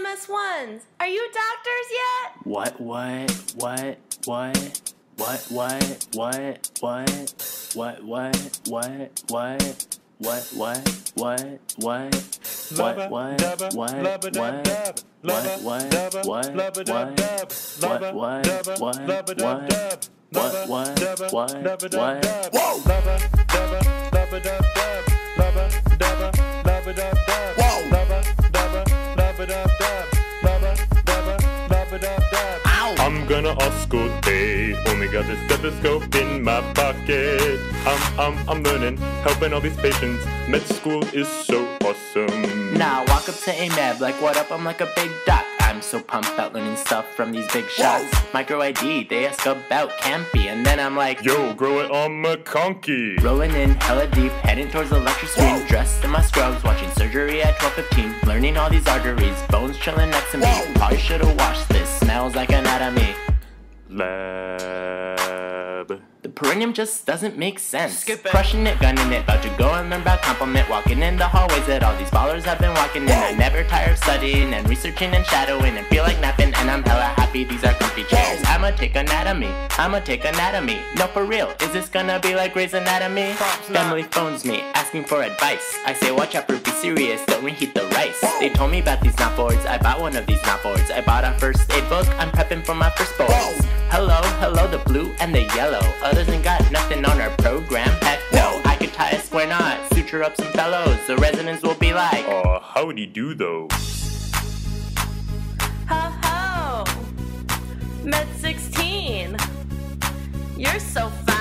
MS1s. Are you doctors yet? What? I'm gonna auscultate, only got this stethoscope in my pocket. I'm learning, helping all these patients. Med school is so awesome. Now I walk up to AMEB like what up, I'm like a big doc. I'm so pumped about learning stuff from these big shots. Micro ID, they ask about Campy, and then I'm like, yo, grow it on MacConkey. Rolling in hella deep, heading towards the lecture screen. Dressed in my scrubs, watching surgery at 12:15. Learning all these arteries, bones chilling next to me. Probably should've washed this, smells like anatomy. Lab. The perineum just doesn't make sense. Crushing it, gunning it, about to go and learn about compliment. Walking in the hallways that all these ballers have been walking in. I never tire of studying and researching and shadowing and feel like napping, and I'm hella happy these are comfy chairs. I'ma take anatomy. No, for real, is this gonna be like Grey's Anatomy? Family phones me, asking for advice. I say watch out, be serious, don't reheat the rice. They told me about these knot boards, I bought one of these knot boards. I bought a first aid book, I'm prepping for my first boards. Hello, the blue and the yellow. Others ain't got nothing on our program. Heck no, I could tie a square knot, suture up some fellows. The residents will be like, how would he do though? Ho ho! Med 16. You're so fine.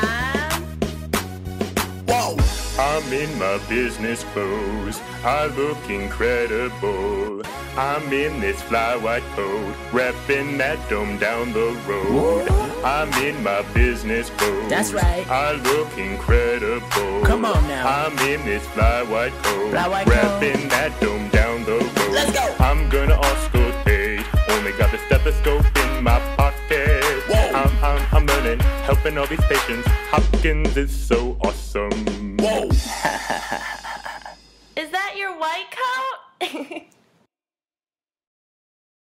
I'm in my business clothes, I look incredible. I'm in this fly white coat, repping that dome down the road. I'm in my business clothes, that's right, I look incredible. Come on now. I'm in this fly white coat, repping that dome down the road. Let's go. I'm gonna auscultate, only got the stethoscope in my pocket. I'm learning, helping all these patients. Hopkins is so awesome. Is that your white coat?